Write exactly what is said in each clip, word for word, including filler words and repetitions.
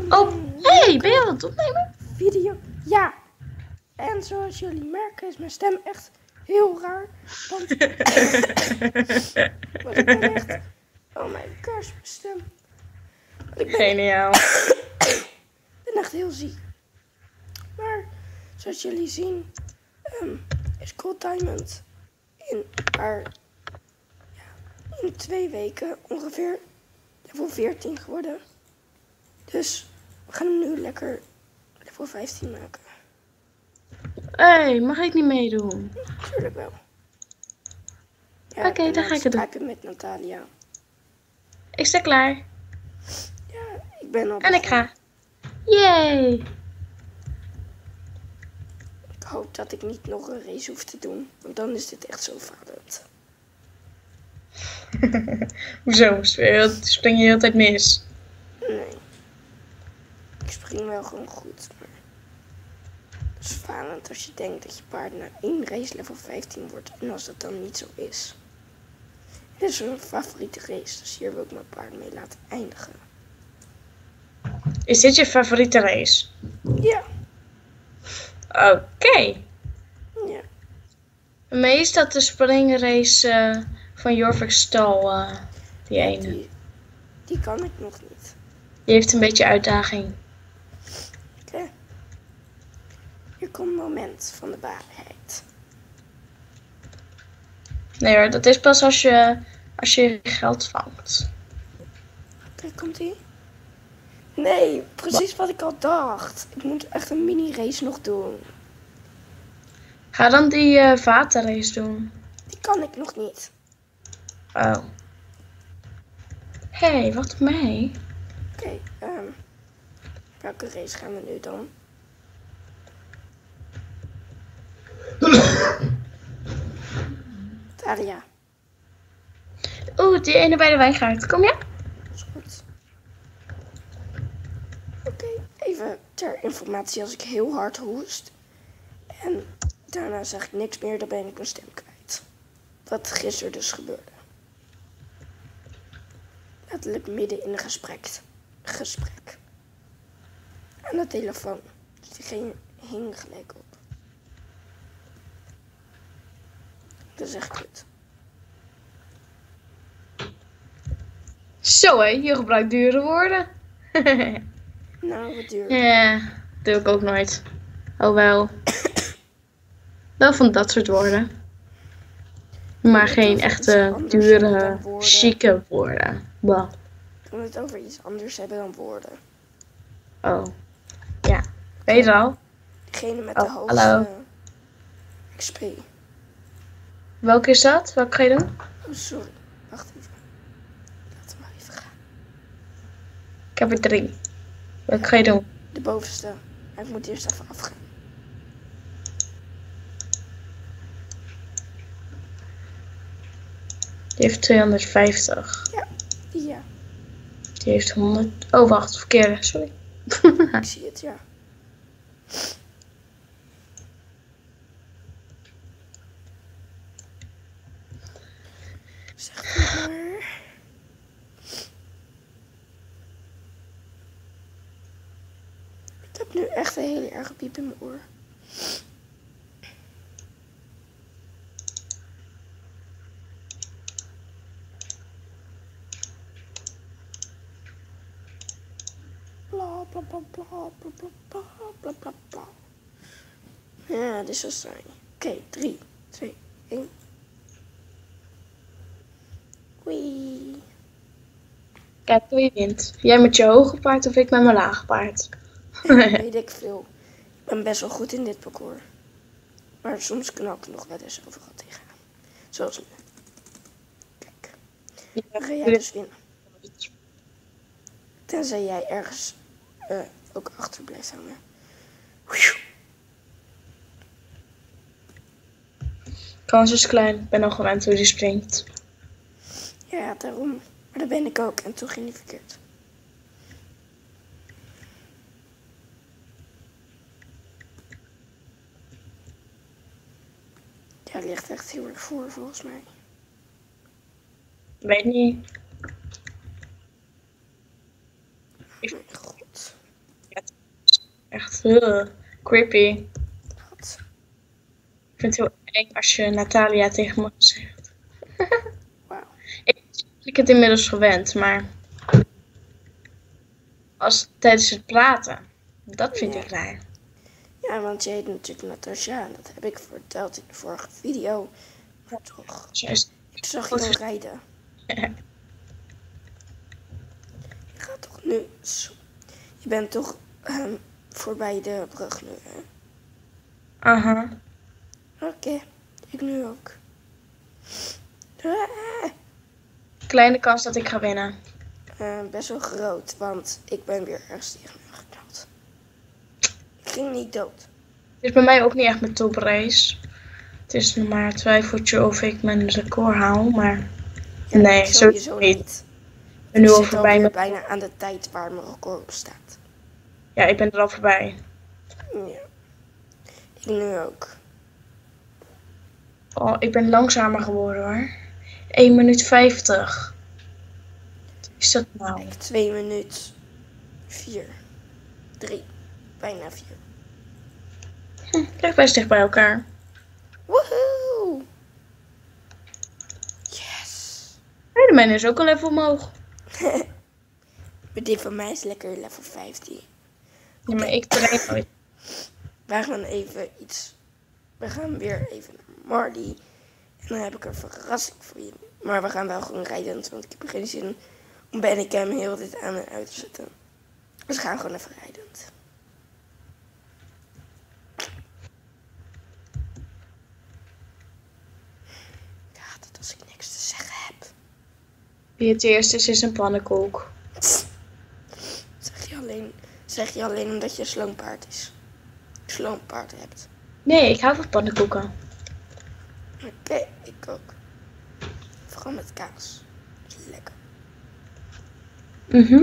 Oh, hé, hey, ben je aan het opnemen? Video, ja. En zoals jullie merken is mijn stem echt heel raar. Want, want ik ben echt... Oh mijn gosh, mijn stem. Want ik ben, Geniaal. ben echt heel ziek. Maar zoals jullie zien um, is Gold Diamond in haar... Ja, in twee weken ongeveer level veertien geworden. Dus we gaan hem nu lekker level vijftien maken. Hé, hey, mag ik niet meedoen? Tuurlijk wel. Ja, Oké, okay, dan ga ik het doen. Ik met Natalia. Ik sta klaar. Ja, ik ben al. En ik ga. Yay! Ik hoop dat ik niet nog een race hoef te doen, want dan is dit echt zo falend. Hoezo? Spring je altijd mis? Nee. Ik spring wel gewoon goed, maar het is falend als je denkt dat je paard na één race level vijftien wordt en als dat dan niet zo is. Dit is mijn favoriete race, dus hier wil ik mijn paard mee laten eindigen. Is dit je favoriete race? Ja. Oké. Okay. Ja. Maar is dat de springrace uh, van Jorvik Stal, uh, die ja, ene? Die, die kan ik nog niet. Die heeft een beetje uitdaging. Oké. Okay. Hier komt een moment van de waarheid. Nee hoor, dat is pas als je, als je geld vangt. Oké, okay, komt ie? Nee, precies wat ik al dacht. Ik moet echt een mini-race nog doen. Ga dan die uh, vatenrace doen. Die kan ik nog niet. Oh. Hé, hey, wat op mij? Oké, okay, um, welke race gaan we nu dan? Taria. Oeh, die ene bij de wijngaard. Kom je? Dat is goed. Oké, okay, even ter informatie als ik heel hard hoest. En daarna zeg ik niks meer, dan ben ik mijn stem kwijt. Wat gisteren dus gebeurde. Letterlijk midden in een gesprek. Gesprek. Aan de telefoon. Dus die ging, hing gelijk op. Dat is echt kut. Zo hé, je gebruikt dure woorden. Nou, wat duur. Ja, dat doe ik ook nooit. Oh wel. Wel van dat soort woorden. Maar geen echte dure, chique woorden. Bah. Ik kan het over iets anders hebben dan woorden. Oh. Ja. Weet je al? Degene met oh, de hoogste hallo. X P. Welke is dat? Welke ga je doen? Oh, sorry. Wacht even. Laten we maar even gaan. Ik heb er drie. Welke ja, ga je doen? De bovenste. Maar ik moet eerst even afgaan. Die heeft tweehonderdvijftig. Ja, die ja. Die heeft honderd. Oh, wacht, verkeerde. Sorry. Ik zie het, ja. Zeg het maar. Ik heb nu echt een hele erge piep in mijn oor. Bla bla bla bla bla bla bla bla bla. Ja, dit is zo saai. Oké, okay, drie, twee, één. Wee. Kijk wie wint. Jij met je hoge paard of ik met mijn lage paard? Weet ik veel. Ik ben best wel goed in dit parcours. Maar soms knal ik nog wel eens overal tegenaan. Zoals nu. Kijk. Dan ga jij dus winnen. Tenzij jij ergens uh, ook achter blijft hangen. Kans is klein. Ik ben al gewend hoe die springt. Ja, daarom. Maar dat ben ik ook. En toen ging die verkeerd. Ja, ligt echt heel erg voor, volgens mij. Weet niet. Oh mijn god. Echt uh, creepy. Wat? Ik vind het heel eng als je Natalia tegen me zegt. Wauw. Ik ben het inmiddels gewend, maar als tijdens het praten, dat vind Ja. ik raar. Ja, want je heet natuurlijk Natasja en dat heb ik verteld in de vorige video. Maar toch, Zo is ik zag Goed je al ges- rijden. het. Je gaat toch nu... Zo. Je bent toch ehm, voorbij de brug nu, hè? Aha. Oké, ik nu ook. Ah, Kleine kans dat ik ga winnen. eh, best wel groot, want ik ben weer ergens tegen me geknald. Ik ging niet dood. Het is bij mij ook niet echt mijn toprace. Het is nog maar een twijfeltje of ik mijn record haal, maar Ja, nee, ik sowieso sowieso niet. niet. Ik ben nu Ik al zit voorbij. alweer Met... bijna aan de tijd waar mijn record op staat. Ja, ik ben er al voorbij. Ja, ik nu ook. Oh, ik ben langzamer geworden hoor. één minuut vijftig. Wat is dat nou? Ik twee minuten vier. drie. Bijna vier. Hm, ligt best dicht bij elkaar. Woehoe! Yes! Hey, de mijne is ook al even omhoog. Maar dit van mij is lekker level vijftien. Ja, maar ik train nooit. Wij gaan even iets... We gaan weer even naar Marley. En dan heb ik een verrassing voor jullie. Maar we gaan wel gewoon rijden, want ik heb geen zin om Bandicam heel dit aan en uit te zetten. Dus we gaan gewoon even rijden. Ja, dat als ik niks te zeggen heb. Wie het eerst is, is een pannenkoek. Zeg je alleen, zeg je alleen omdat je een sloompaard is. Sloompaard hebt. Nee, ik hou van pannenkoeken. Oké, ik ook. Vooral met kaas. Lekker. Mhm.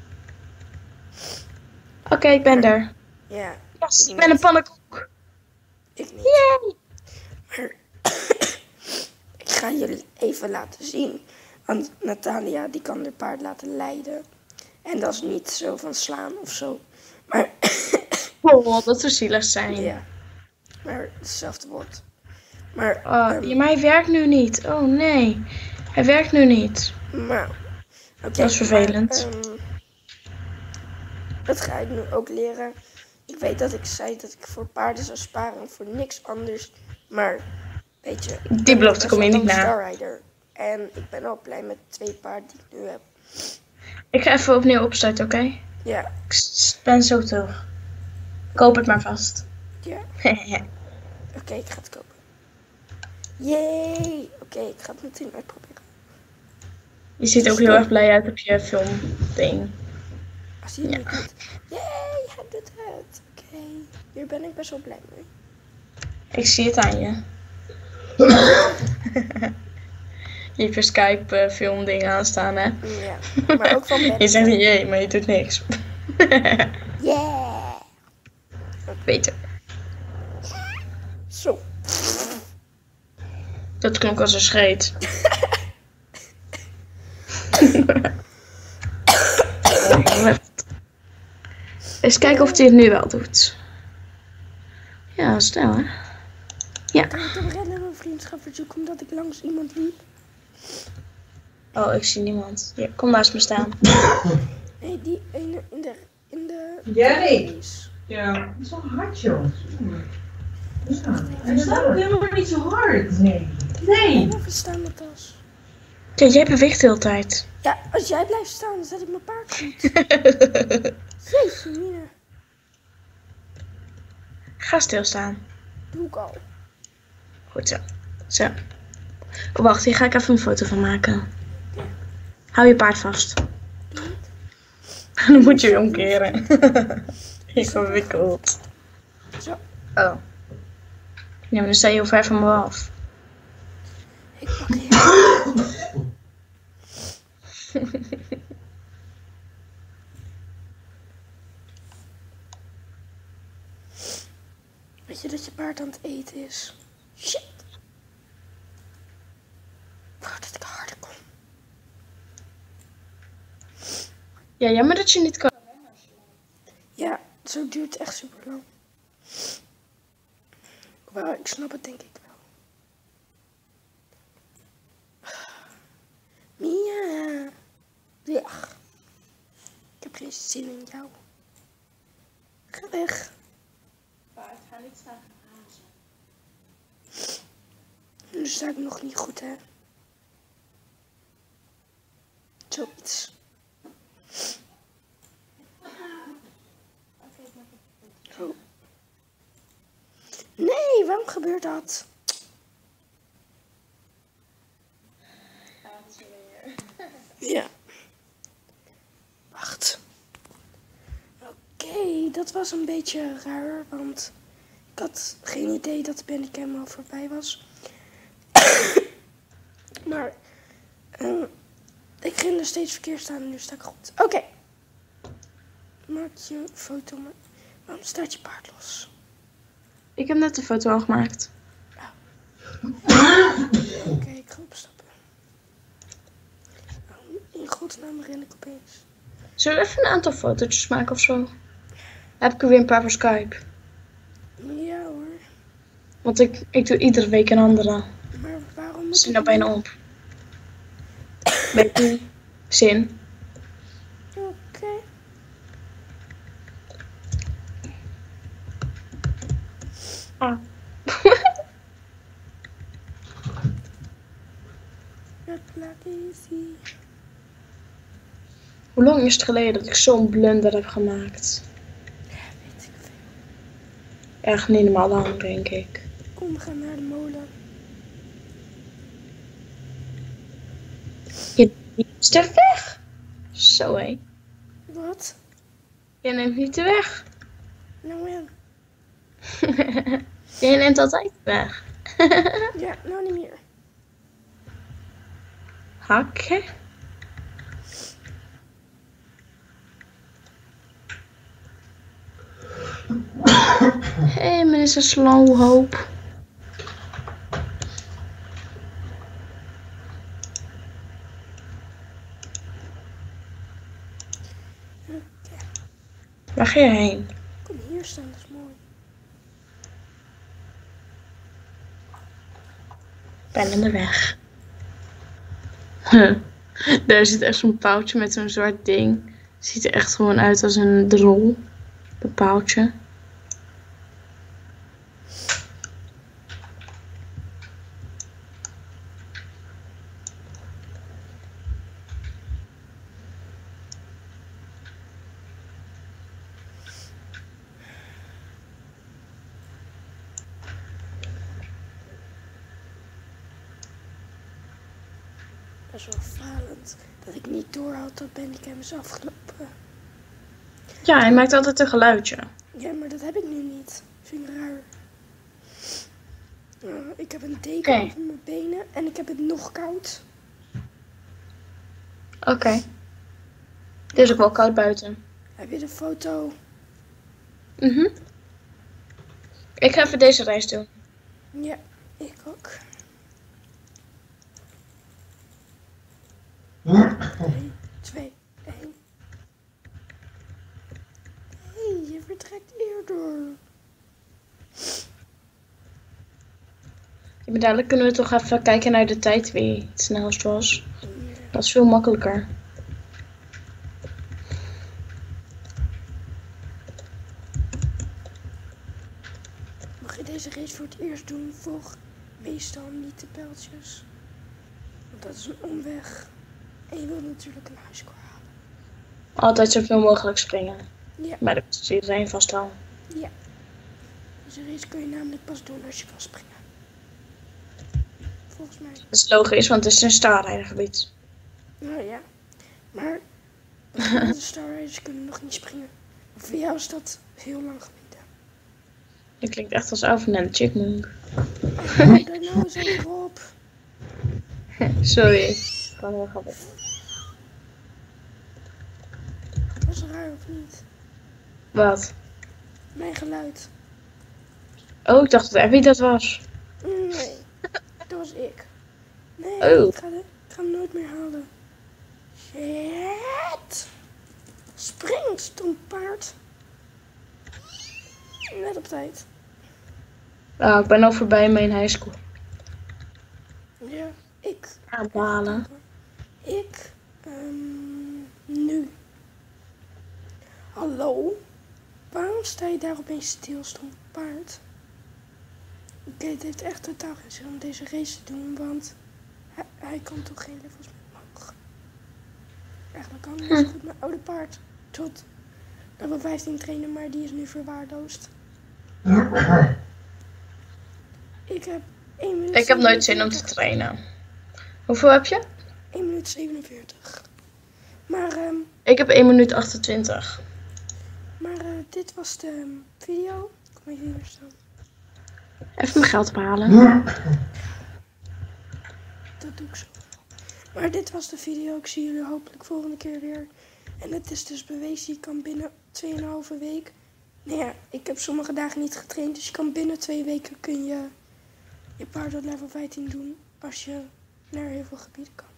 Oké, ik ben er. Ja, Yes, ik ik ben een niet. pannenkoek. Ik niet. Yay! Maar ik ga jullie even laten zien. Want Natalia die kan haar paard laten leiden. En dat is niet zo van slaan of zo. Maar Oh, dat zou zielig zijn. ja, maar hetzelfde woord. Maar, Oh, ehm, ja, maar hij werkt nu niet. Oh nee, hij werkt nu niet. maar oké, Dat is vervelend. maar, ehm, dat ga ik nu ook leren. Ik weet dat ik zei dat ik voor paarden zou sparen voor niks anders. Maar weet je, ik Die ben belofte best kom je wel niet een na. Starrider. En ik ben al blij met de twee paarden die ik nu heb. Ik ga even opnieuw opstarten, oké? Ja, Ik s- ben zo terug. Koop het maar vast. ja. Oké, ik ga het kopen. Yay! Oké, ik ga het meteen uitproberen. Je ziet ook heel erg blij uit op je filmding. Als je het Ja. niet doet. Yay, hij doet het. Oké, hier ben ik best wel blij mee. Ik zie het aan je. Je hebt je Skype uh, filmding aanstaan, hè? Ja, maar ook van Je Bandicam. zegt niet jee, maar je doet niks. Yeah! Beter. Zo. Dat klonk als een scheet. Eens kijken of hij het nu wel doet. Ja, snel hè. Ja. Kan ik op rennen een vriendschap verzoeken omdat ik langs iemand liep? Oh, ik zie niemand. Hier, kom naast me staan. Nee, die ene in de... In de Jerry. is. Ja, dat is wel hard, joh. Ja. Hij staat ook helemaal niet zo hard. Nee. Nee. Even staan met tas. Kijk, jij beweegt de hele tijd. Ja, als jij blijft staan, dan zet ik mijn paard goed. Jeetje, mina. Ga stilstaan. Doe ik al. Goed zo. Zo. Oh, wacht, hier ga ik even een foto van maken. Hou je paard vast. Doe het. Dan moet je je omkeren. Ingewikkeld. Zo. Oh. Ja, maar dan sta je heel ver van me af. Ik pak je. Weet je dat je paard aan het eten is? Shit. Ik wou dat ik harder kon. Ja, jammer dat je niet kan. Ja, zo intro duurt echt super lang. Wel, ik snap het denk ik wel. Mia. Ja. Ik heb geen zin in jou. Ga weg. Maar het gaat niet staan hazen. Nu sta ik nog niet goed, hè? Zoiets. Oh. Nee, waarom gebeurt dat? Ja. Wacht. Oké, okay, dat was een beetje raar, want ik had geen idee dat de bandicam al voorbij was. Maar uh, ik ging er steeds verkeerd staan en nu sta ik goed. Oké. Okay. Maak je een foto, maar waarom staat je paard los? Ik heb net een foto al gemaakt. Oh. Oké, okay, ik ga opstappen. Oh, in godsnaam ren ik opeens. Zullen we even een aantal fotootjes maken of zo? Heb ik er weer een paar voor Skype. Ja hoor. Want ik, ik doe iedere week een andere. Maar waarom moet Zit ik nou bijna op. Weet je zin? Oké. Okay. Ah. Hoe lang is het geleden dat ik zo'n blunder heb gemaakt? Ja, weet ik veel. Echt niet normaal lang, denk ik. Kom, we gaan naar de molen. Je neemt de weg. Zo hé. Wat? Je neemt niet de weg. Nou ja. Je neemt altijd de weg. Ja, nou niet meer. Hakken. Hé, hey, minister Slowhope. Okay. Waar ga je heen? Kom hier staan, dat is mooi. Ik ben in de weg. Huh. Daar zit echt zo'n paaltje met zo'n zwart ding. Ziet er echt gewoon uit als een drol. Dat paaltje. Dat is wel falend dat ik niet door had dat bandicam is afgelopen. Ja, hij maakt altijd een geluidje. Ja, maar dat heb ik nu niet. Vind ik raar. Uh, ik heb een deken Okay. over mijn benen en ik heb het nog koud. Oké. Okay. Het is ook wel koud buiten. Heb je de foto? Mhm. Mm ik ga even deze reis doen. Ja, ik ook. drie, twee, één. Hé, hey, je vertrekt eerder. Ja, maar dadelijk kunnen we toch even kijken naar de tijd wie het snelst was. Dat is veel makkelijker. Mag je deze race voor het eerst doen, volg meestal niet de pijltjes. Want dat is een omweg. En je wilt natuurlijk een highscore halen. Altijd zoveel mogelijk springen. Ja. Maar dat is iedereen vast al. Ja. Deze race kun je namelijk pas doen als je kan springen. Volgens mij. Dat is logisch, want het is een starrijdergebied. Nou ja. Maar de Star Riders kunnen nog niet springen. Voor jou is dat heel lang geleden. Dat klinkt echt als Alvin en de Chipmunk. Oh, daar nou eens even op. Sorry. Kan heel grappig. Dat is raar of niet? Wat? Mijn geluid. Oh, ik dacht dat Abby dat was. Nee, dat was ik. Nee, Oh. ik, ga de, ik ga hem nooit meer halen. Shit. Spring, stom paard. Net op tijd. Nou, ik ben al voorbij mijn high school. Ja, ik. Aanbalen. Ik. Um, nu. Hallo? Waarom sta je daar opeens stil, stom paard? Oké, okay, het heeft echt totaal geen zin om deze race te doen, want hij, hij kan toch geen levels meer omhoog. Eigenlijk kan hij niet goed mijn oude paard tot level vijftien trainen, maar die is nu verwaarloosd. Ik heb één minuut. Ik heb nooit zin om te trainen. Hoeveel heb je? één minuut zevenenveertig. Maar, um, ik heb één minuut achtentwintig. Maar uh, dit was de um, video. Kom even hier staan. Even mijn geld ophalen. Dat doe ik zo. Maar dit was de video. Ik zie jullie hopelijk volgende keer weer. En het is dus bewezen, je kan binnen twee komma vijf week. Nou ja, ik heb sommige dagen niet getraind. Dus je kan binnen twee weken kun je je paard tot level vijftien doen. Als je naar heel veel gebieden kan.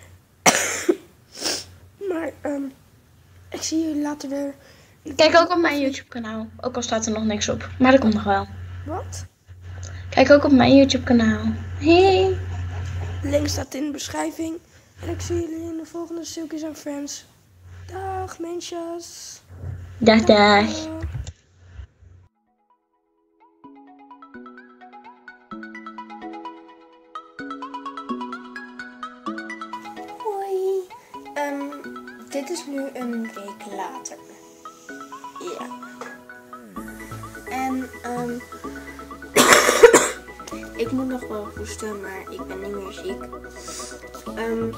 Maar um, ik zie jullie later weer. Kijk ook op mijn YouTube kanaal. Ook al staat er nog niks op. Maar dat komt nog wel. Wat? Kijk ook op mijn YouTube kanaal. Hey. Link staat in de beschrijving. En ik zie jullie in de volgende Silkies and Friends. Dag mensjes. Dag dag. Hoi. Um, dit is nu een week later. Ja. En um, ik moet nog wel hoesten, maar ik ben niet meer ziek. Um,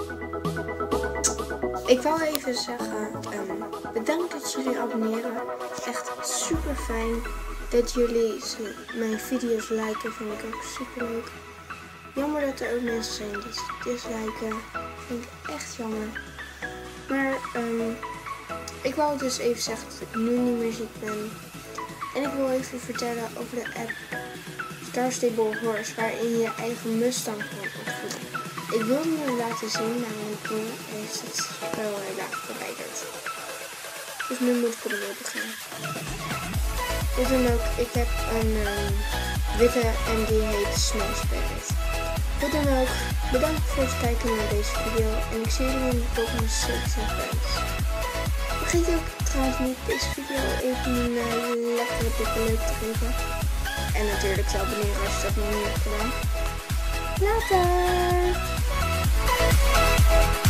ik wou even zeggen, um, bedankt dat jullie abonneren. Echt super fijn dat jullie mijn video's liken, vind ik ook super leuk. Jammer dat er ook mensen zijn die disliken, vind ik echt jammer. Maar um, ik wou dus even zeggen dat ik nu niet meer ziek ben. En ik wil even vertellen over de app Star Stable Horse, waarin je eigen Mustang kan opvoeden. Ik wilde jullie laten zien, maar mijn broer heeft het spel helaas verwijderd. Dus nu moet ik er weer beginnen. Hoe dan ook, ik heb een um, witte en die heet Snow Spirit. Hoe dan ook, bedankt voor het kijken naar deze video en ik zie jullie in de volgende Silkies and Friends. Vergeet ook trouwens niet deze video even een uh, lekkere dikke leuk te geven. En natuurlijk te abonneren als je dat nog niet hebt gedaan. Later!